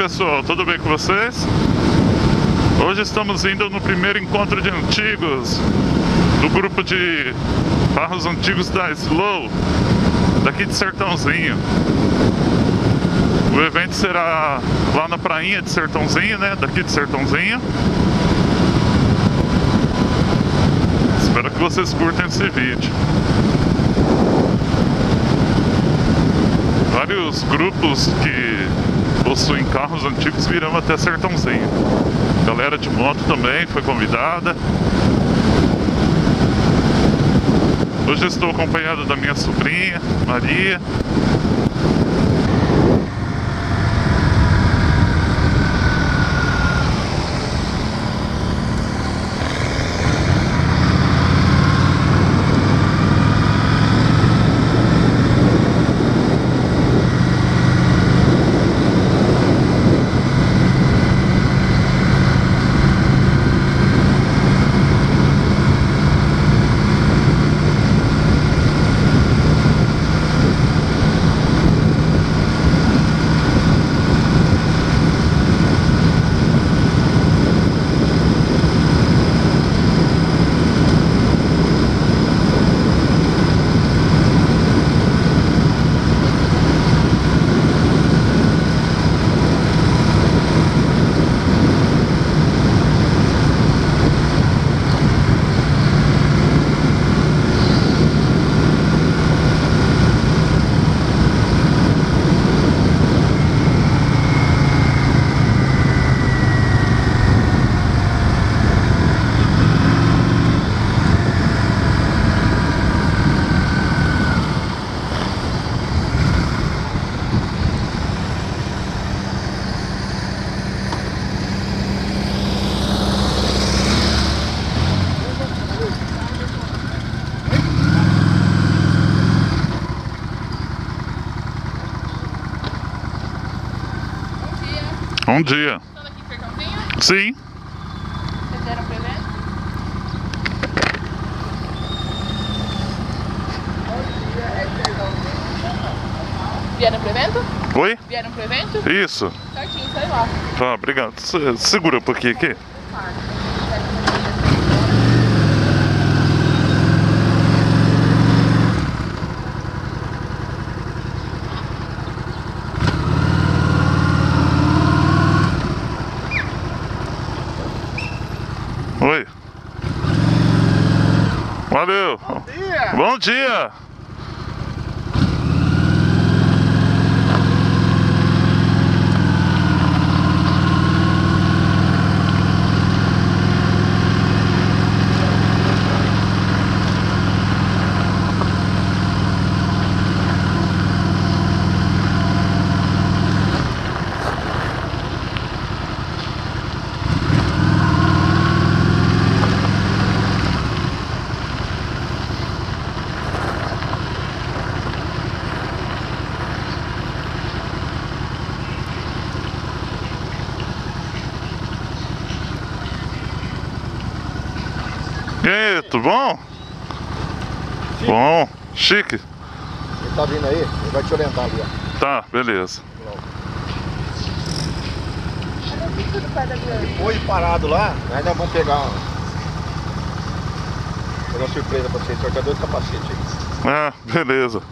pessoal, tudo bem com vocês? Hoje estamos indo no primeiro encontro de antigos do grupo de carros antigos da Slow, daqui de Sertãozinho. O evento será lá na prainha de Sertãozinho, né? Daqui de Sertãozinho. Espero que vocês curtem esse vídeo. Vários grupos que possuem carros antigos virão até Sertãozinho. Galera de moto também foi convidada. Hoje estou acompanhado da minha sobrinha, Maria. Bom dia. Estão aqui em Sertãozinho? Sim. Vocês vieram pro evento? Vieram pro evento? Oi? Vieram pro evento? Isso. Certinho, sai lá. Tá, obrigado. Segura um pouquinho aqui. Oi. Valeu. Bom dia. Bom dia. E aí, tudo bom? Chique. Bom, chique. Ele tá vindo aí, ele vai te orientar ali, ó. Tá, beleza. Foi parado lá, ainda vamos pegar uma surpresa pra vocês, só que é 2 capacetes aí. Ah, beleza.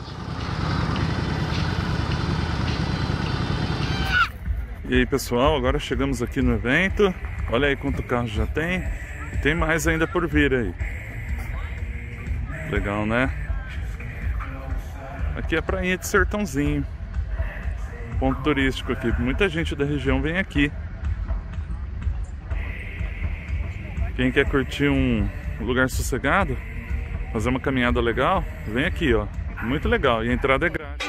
E aí, pessoal, agora chegamos aqui no evento. Olha aí quanto carro já tem. E tem mais ainda por vir aí. Legal, né? Aqui é a prainha de Sertãozinho. Ponto turístico aqui. Muita gente da região vem aqui. Quem quer curtir um lugar sossegado, fazer uma caminhada legal, vem aqui, ó. Muito legal. E a entrada é grátis.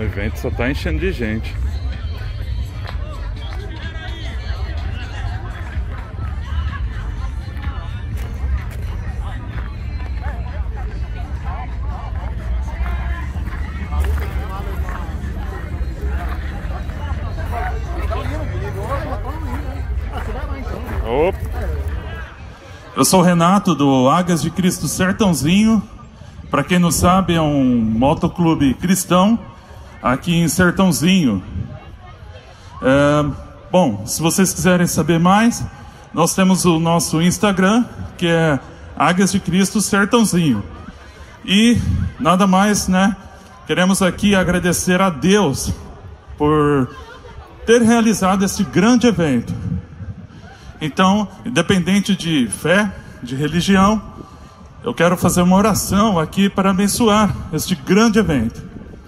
evento só tá enchendo de gente. Opa. Eu sou o Renato do Águias de Cristo Sertãozinho. Para quem não sabe, é um motoclube cristão aqui em Sertãozinho. Bom, se vocês quiserem saber mais, nós temos o nosso Instagram, que é Águias de Cristo Sertãozinho. E nada mais, né? Queremos aqui agradecer a Deus por ter realizado esse grande evento. Então, independente de fé, de religião, eu quero fazer uma oração aqui para abençoar este grande evento.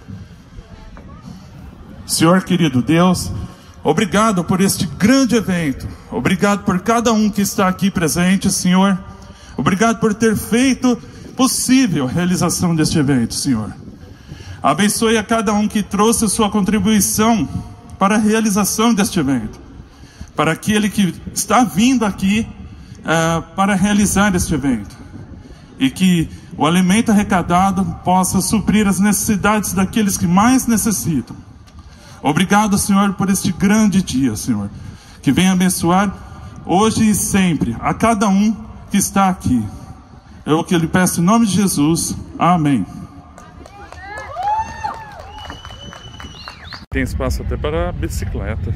Senhor querido Deus, obrigado por este grande evento. Obrigado por cada um que está aqui presente, Senhor. Obrigado por ter feito possível a realização deste evento, Senhor. Abençoe a cada um que trouxe a sua contribuição para a realização deste evento. Para aquele que está vindo aqui para realizar este evento. E que o alimento arrecadado possa suprir as necessidades daqueles que mais necessitam. Obrigado, Senhor, por este grande dia, Senhor. Que venha abençoar hoje e sempre a cada um que está aqui. Eu que lhe peço em nome de Jesus. Amém. Tem espaço até para bicicleta.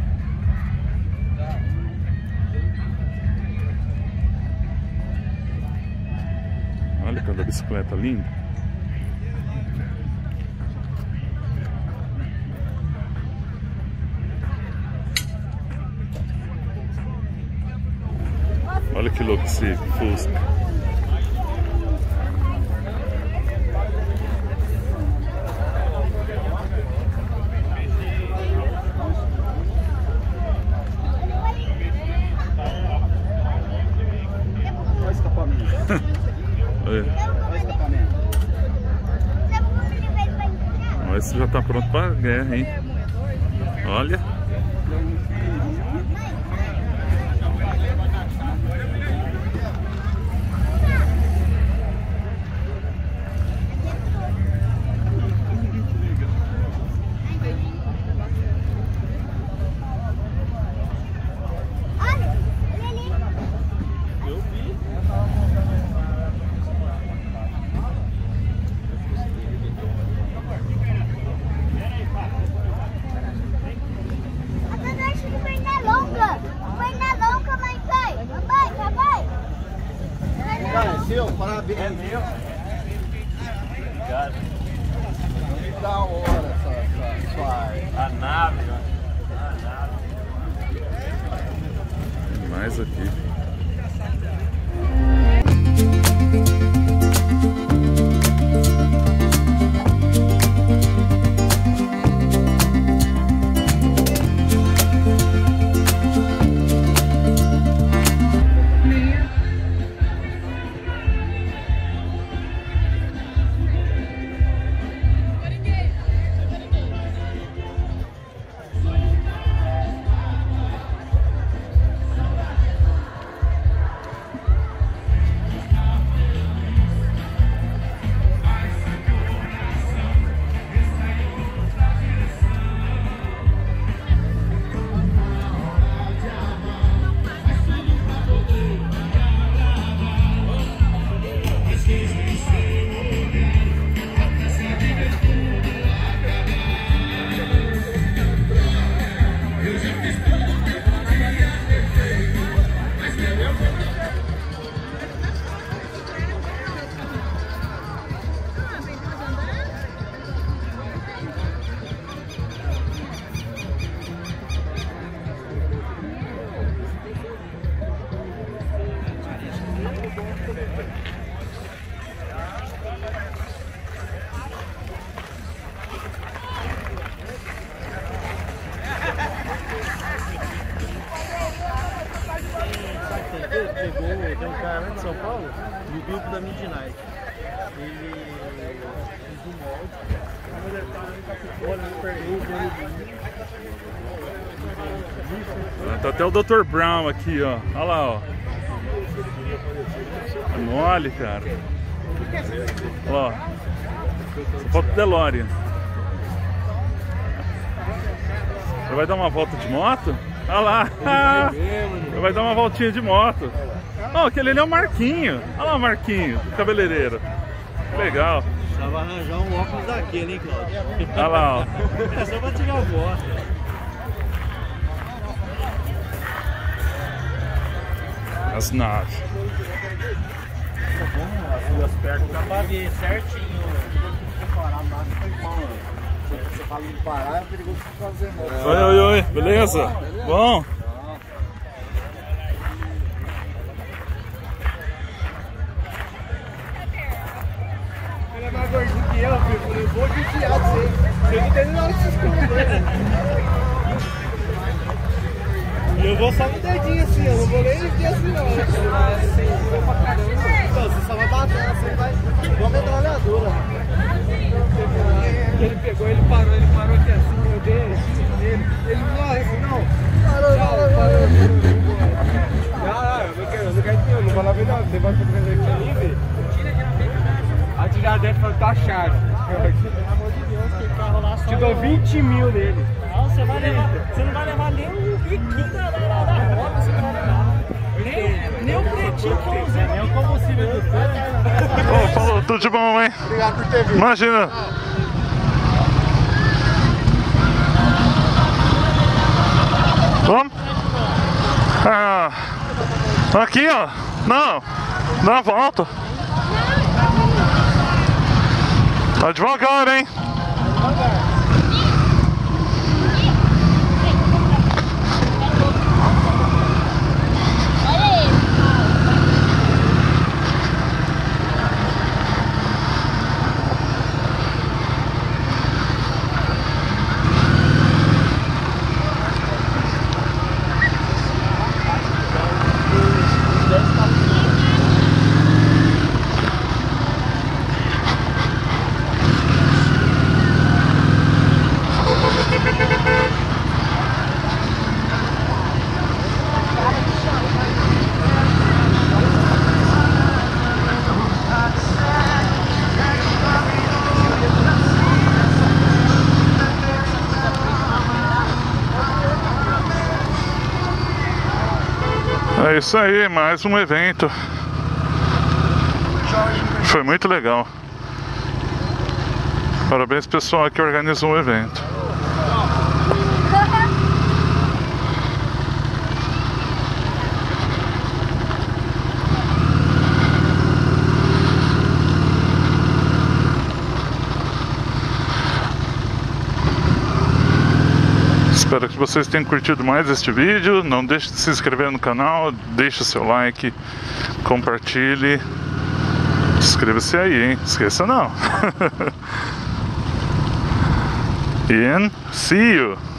Olha cada bicicleta linda. Olha que louco esse Fusca. Olha o escapamento. Esse já tá pronto para a guerra, hein? Olha. Parabéns. É meu. Obrigado. Que da hora essa sua arte. A nave, ó. A nave. Mais aqui. Tem um cara lá de São Paulo, no grupo da Midnight. Ele Tá até o Dr. Brown aqui, ó. Olha lá, ó. É mole, cara. Olha lá, ó. Essa foto do DeLorean. Você vai dar uma volta de moto? Olha lá. Vai dar uma voltinha de moto. Ó, aquele ali é o Marquinho. Olha lá o Marquinho, cabeleireiro. Legal. Precisava arranjar um óculos daquele, hein, Cláudio? Olha lá, ó. É só pra tirar foto. As naves. As pernas dá pra ver certinho. Você fala de parar, é perigoso fazer nada. Oi, oi, oi. Beleza? Bom? Ele é mais gordinho que eu, filho. Eu vou desviar de você. Você não tem nada de se esconder. E eu vou só no dedinho assim, eu não vou nem desviar assim não. Você só vai bater, você vai igual metralhadora. Ele pegou, ele parou aqui assim, meu Deus. Ele morre assim, não. Parou. Não, eu não vou lá ver não. Você vai pra trazer aqui ali, velho. Aí tu já deve falar, tá chave. Pelo amor de Deus, que carro lá só. Te dou 20 mil nele. Não, você não vai levar nem um biquinho da roda, você não vai levar. Nem um pretinho que eu usei. Nem o combustível do Ô, falou, tudo de bom, hein? Obrigado por ter vindo. Imagina. Vamos? Ah, aqui, ó. Não, dá uma volta. Tá devagar, hein? É isso aí, mais um evento. Foi muito legal. Parabéns pessoal que organizou o evento. Espero que vocês tenham curtido mais este vídeo. Não deixe de se inscrever no canal, deixe o seu like, compartilhe. Inscreva-se aí, hein? Esqueça não. And see you.